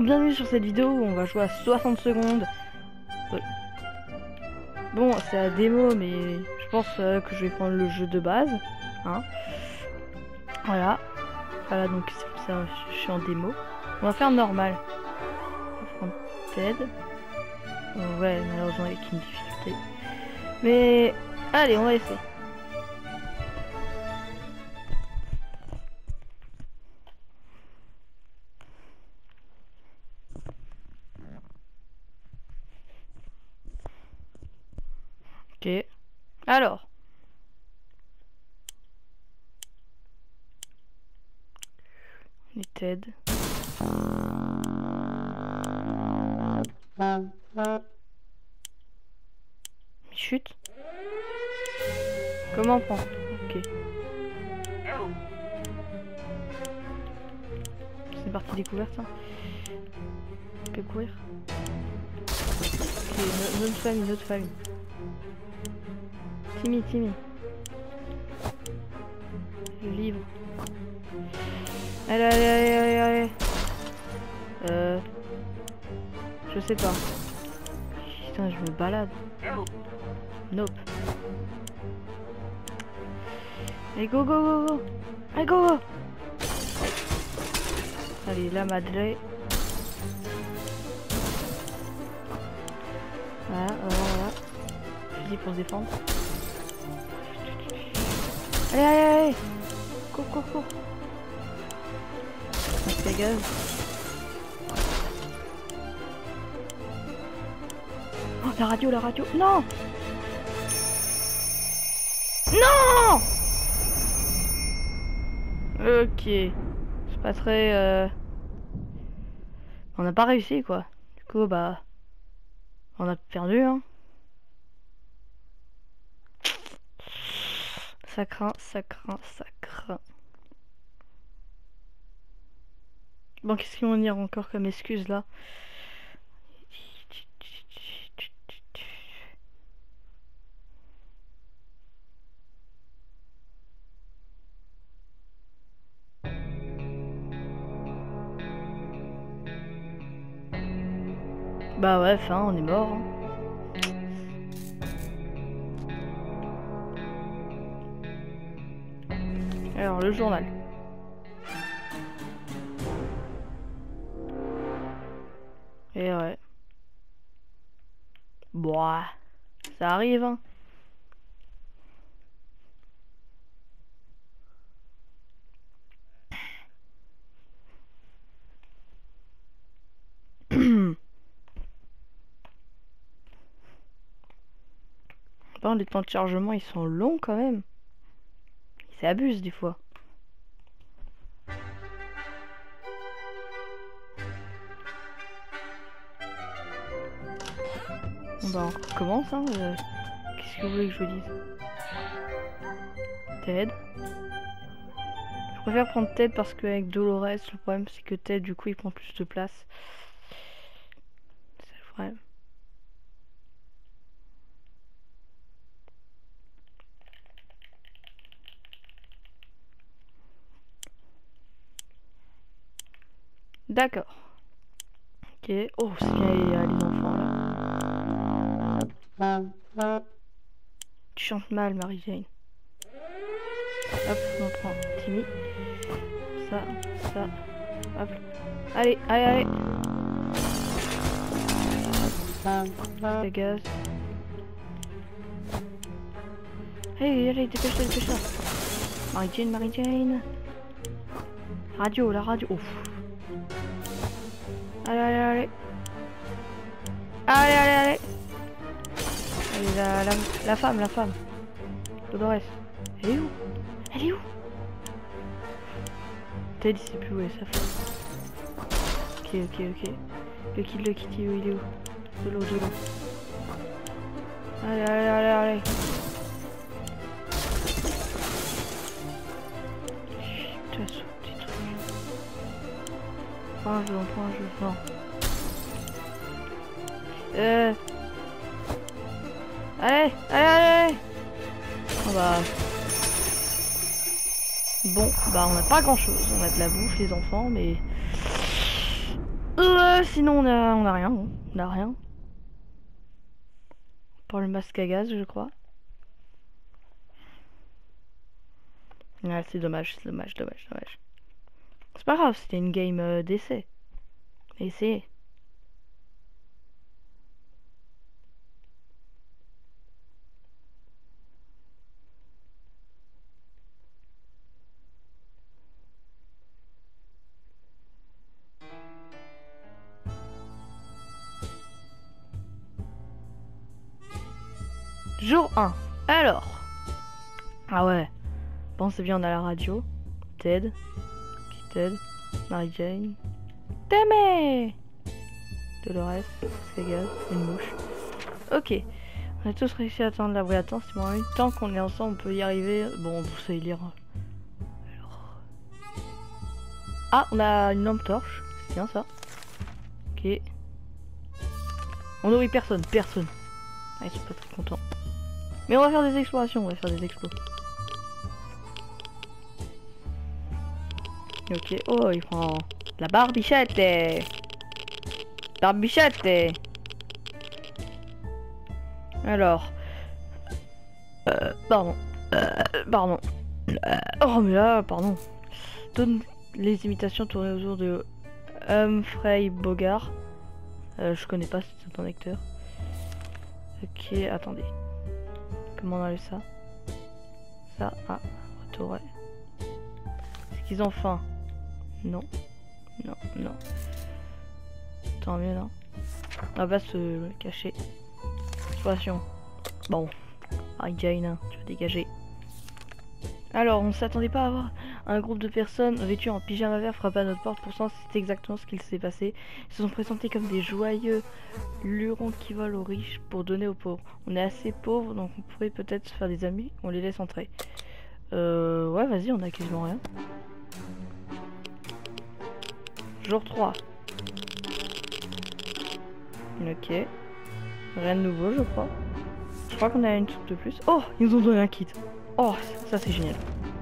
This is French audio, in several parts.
bienvenue sur cette vidéo où on va jouer à 60 secondes. Bon, c'est la démo, mais je pense que je vais prendre le jeu de base. Hein. Voilà. Voilà, donc ça, je suis en démo. On va faire normal. On va prendre Ted. Ouais, malheureusement avec une difficulté. Mais allez, on va essayer. Ok. Alors. On est Ted. Chute. Comment on prend? Ok. C'est partie découverte ça. On peut courir. Ok, notre famille. Timmy. Le livre. Allez. Je sais pas. Putain, je me balade. Nope. Allez, go. Allez, go. Allez, la madre. Voilà. Fusil pour se défendre. Allez. Cours. Masque à gaz. Oh, la radio. Non. Ok. C'est pas très... On n'a pas réussi, quoi. Du coup, bah... On a perdu, hein. Ça craint. Bon, qu'est-ce qu'ils vont dire encore comme excuse, là? Bah ouais, fin, on est mort. Hein. Alors, le journal. Et ouais. Boah, ça arrive, hein. Bon, les temps de chargement, ils sont longs quand même. Ils abusent des fois. Bon bah on recommence hein. Qu'est-ce que vous voulez que je vous dise? Ted. Je préfère prendre Ted parce qu'avec Dolores, le problème c'est que Ted du coup il prend plus de place. C'est le problème. D'accord. Ok. Oh c'est bien les enfants là. Tu chantes mal Marie-Jane. Hop, on prend Timmy. Ça. Hop. Allez. Les gaz. Allez, dépêche-toi. Marie-Jane. La radio. Ouf. Allez. Allez, la femme. Dolores. Elle est où? Ted, il sait plus où est sa femme. Ok. Le kit, il est où? De l'eau. Allez. Putain, ce petit truc. On prend un jeu, non. Allez. Bon, bah on n'a pas grand chose. On a de la bouffe les enfants, mais Sinon on a rien, hein. On a rien. Pour le masque à gaz, je crois. Ah, c'est dommage, dommage. C'est pas grave, c'était une game d'essai. Essai. Jour 1. Alors. Ah ouais. Bon, c'est bien, on a la radio. Ted. Ted. Mary Jane. Tammy. Dolores. Gaz. Une mouche. Ok. On a tous réussi à atteindre l'abri. Attends, c'est bon. Tant qu'on est ensemble, on peut y arriver. Bon, vous savez lire. Alors. Ah, on a une lampe torche. C'est bien ça. Ok. On nourrit personne. Ah, ils sont pas très contents. Mais on va faire des explorations, Ok, oh, il prend la barbichette. Alors. Pardon. Oh, mais là, pardon. Donne les imitations tournées autour de Humphrey Bogart. Je connais pas, c'est un acteur. Ok, attendez. Comment on enlève ça? Ça, ah, retour, ouais. Est-ce qu'ils ont faim? Non. Tant mieux, non? On va se cacher. Exploration. Bon. Jane, hein, tu vas dégager. Alors, on s'attendait pas à avoir un groupe de personnes vêtues en pyjama vert frapper à notre porte. Pourtant, c'est exactement ce qu'il s'est passé. Ils se sont présentés comme des joyeux lurons qui volent aux riches pour donner aux pauvres. On est assez pauvres, donc on pourrait peut-être se faire des amis. On les laisse entrer. Ouais, vas-y, on a quasiment rien. Jour 3. Ok. Rien de nouveau, je crois. Je crois qu'on a une toute de plus. Oh, ils nous ont donné un kit. Oh, ça c'est génial.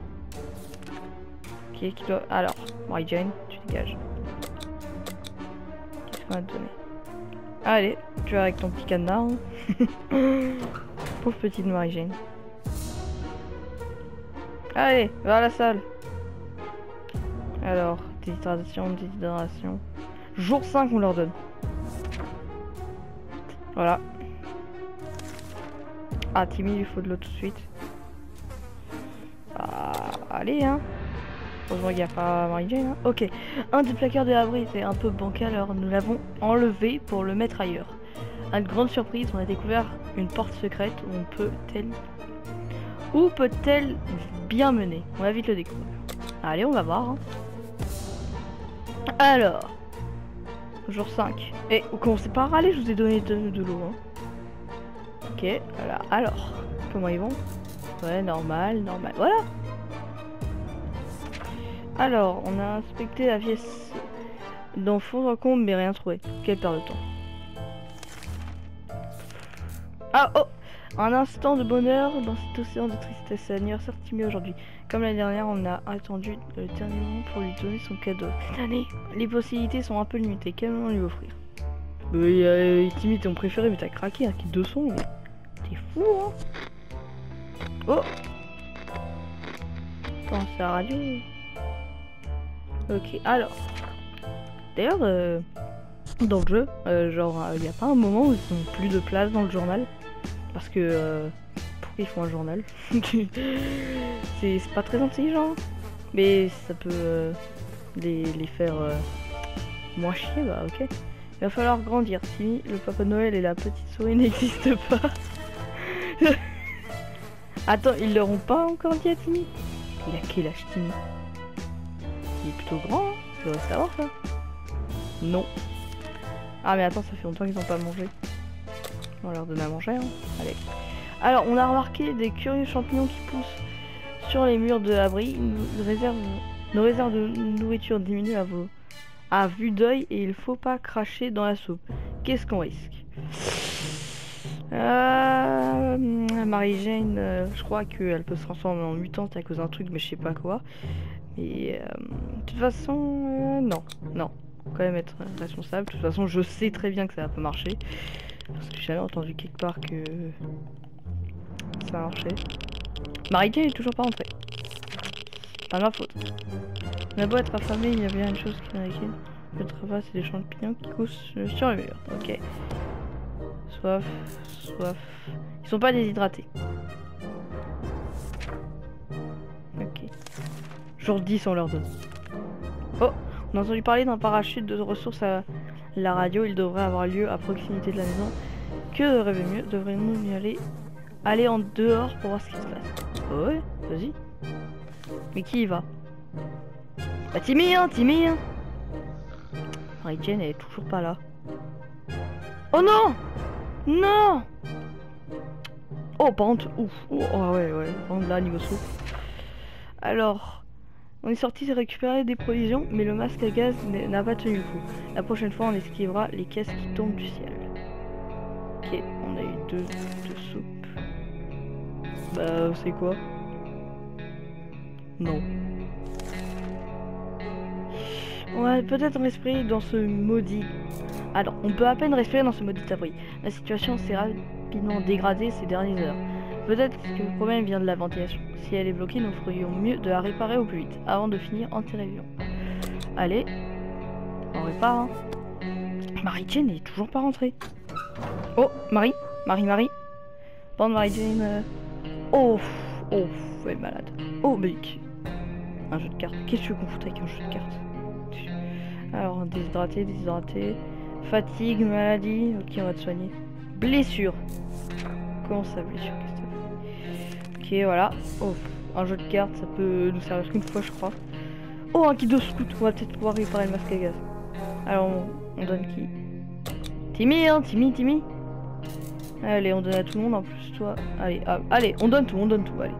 Ok, qui doit... Alors, Mary Jane, tu dégages. Qu'est-ce qu'on va te donner? Allez, tu vas avec ton petit cadenas. Hein. Pauvre petite Mary Jane. Allez, va à la salle. Alors, déshydratation. Jour 5, on leur donne. Voilà. Ah, Timmy, il lui faut de l'eau tout de suite. Ah, allez, hein. Heureusement qu'il n'y a pas Mary Jane. Hein. Ok. Un des placards de l'abri était un peu bancal, alors nous l'avons enlevé pour le mettre ailleurs. À une grande surprise, on a découvert une porte secrète où peut-elle bien mener? On va vite le découvrir. Allez, on va voir. Hein. Alors. Jour 5. Et vous commencez pas à râler, je vous ai donné de l'eau. Hein. Ok, voilà. Alors, comment ils vont? Ouais, normal. Voilà. Alors, on a inspecté la pièce dans fond en comble, mais rien trouvé. Quelle perte de temps. Ah, oh! Un instant de bonheur dans cet océan de tristesse. C'est l'anniversaire de Timmy aujourd'hui. Comme l'année dernière, on a attendu le dernier moment pour lui donner son cadeau. Cette année, les possibilités sont un peu limitées. Quel moment lui offrir? Timmy, ton préféré, mais t'as craqué, un kit de son, mais t'es fou, hein? Oh! Attends, c'est la radio. Ok, alors. D'ailleurs, dans le jeu, il n'y a pas un moment où ils ont plus de place dans le journal. Parce que pourquoi ils font un journal? C'est pas très intelligent. Mais ça peut les faire moins chier, bah ok. Il va falloir grandir. Timmy, le Papa Noël et la petite souris n'existent pas. Attends, ils leur ont pas encore dit à Timmy? Il a quel âge Timmy? Il est plutôt grand, hein. Je devrais savoir ça. Non. Ah mais attends, ça fait longtemps qu'ils n'ont pas mangé. On va leur donner à manger, hein. Allez. Alors, on a remarqué des curieux champignons qui poussent sur les murs de l'abri. Nos réserves de nourriture diminuent à vue d'œil et il faut pas cracher dans la soupe. Qu'est-ce qu'on risque? Mary Jane, je crois qu'elle peut se transformer en mutante à cause d'un truc, mais je sais pas quoi. Et de toute façon, non. quand même être responsable. De toute façon, je sais très bien que ça va pas marcher. Parce que j'ai jamais entendu quelque part que ça marchait. Marie-Jane est toujours pas rentrée. Pas ma faute. On a beau être affamé, il y a bien une chose qui m'inquiète. Le travail, c'est des champignons qui poussent sur le mur. Ok. Soif, soif. Ils sont pas déshydratés. Ok. Jour 10, on leur donne. Oh, on a entendu parler d'un parachute de ressources à la radio. Il devrait avoir lieu à proximité de la maison. Que rêver mieux? Devrions-nous y aller en dehors pour voir ce qui se passe? Oh ouais, vas-y. Mais qui y va? Bah Timmy, hein, Timmy, hein. Marie-Jane, elle est toujours pas là. Oh non! Non! Oh, par contre, ouf. Oh, ouais, par contre, là, niveau soupe. Alors, on est sorti récupérer des provisions, mais le masque à gaz n'a pas tenu le coup. La prochaine fois, on esquivera les caisses qui tombent du ciel. Ok, on a eu deux soupes. Bah, c'est quoi? Non. On va peut-être respirer dans ce maudit... Alors, on peut à peine respirer dans ce maudit abri. La situation s'est rapidement dégradée ces dernières heures. Peut-être que le problème vient de la ventilation. Si elle est bloquée, nous ferions mieux de la réparer au plus vite, avant de finir en télévision. Allez, on répare, hein. Marie-Jane n'est toujours pas rentrée. Oh, Marie. Bande Marie-Jane... Oh, elle est malade. Oh, Bic. Un jeu de cartes. Qu'est-ce que tu veux qu'on foute avec un jeu de cartes? Alors, déshydraté. Fatigue, maladie. Ok, on va te soigner. Blessure. Comment ça, blessure? Qu'est-ce que ça fait? Ok, voilà. Oh, un jeu de cartes, ça peut nous servir qu'une fois, je crois. Oh, un kit de scout. On va peut-être pouvoir réparer le masque à gaz. Alors, on donne qui? Timmy, hein, Timmy. Allez, on donne à tout le monde. En plus, toi. Allez, on donne tout. Allez.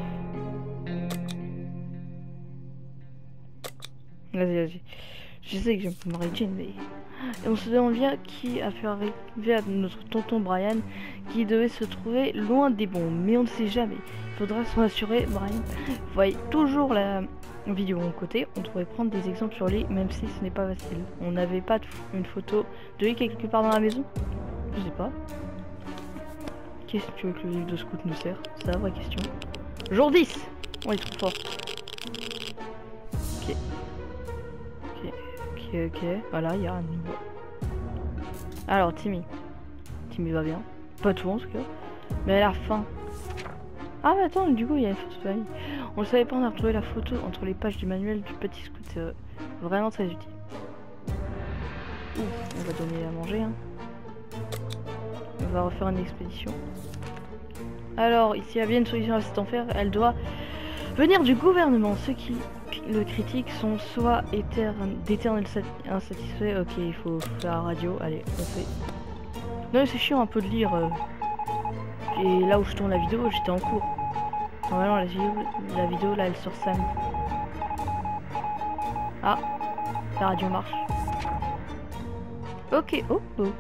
Vas-y. Je sais que j'aime pas Marie-Jane, mais... Et on se demande bien qui a fait arriver à notre tonton Brian, qui devait se trouver loin des bombes. Mais on ne sait jamais. Il faudra s'en assurer, Brian. Vous voyez toujours la vidéo de mon côté. On devrait prendre des exemples sur lui, même si ce n'est pas facile. On n'avait pas une photo de lui quelque part dans la maison? Je sais pas. Qu'est-ce que tu veux que le livre de scout nous sert? C'est la vraie question. Jour 10! On est trop fort. Ok. Voilà, il y a un nouveau. Alors, Timmy va bien. Pas tout en tout cas. Mais à la fin. Ah, mais attends, du coup, il y a une photo de famille. On le savait pas, on a retrouvé la photo entre les pages du manuel du petit scout. C'est vraiment très utile. Ouh, on va donner à manger, hein. On va refaire une expédition. Alors, ici, il y a bien une solution à cet enfer. Elle doit venir du gouvernement. Ceux qui le critiquent sont soit d'éternels insatisfaits. Ok, il faut faire la radio. Allez, on fait. Non, c'est chiant un peu de lire. Et là où je tourne la vidéo, j'étais en cours. Normalement, la vidéo là, elle sort samedi. Ah, la radio marche. Ok, oh.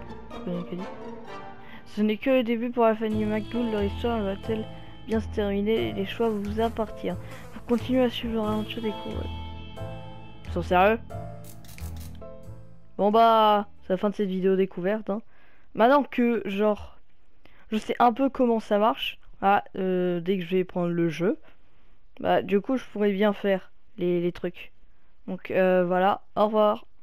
Ce n'est que le début pour la famille McDougall. Leur histoire va-t-elle bien se terminer? Les choix vous appartiennent. Vous continuez à suivre leur aventure des cours. Ils sont sérieux? Bon bah, c'est la fin de cette vidéo découverte, hein. Maintenant que, genre, je sais un peu comment ça marche, dès que je vais prendre le jeu, bah du coup je pourrais bien faire les trucs. Donc voilà, au revoir.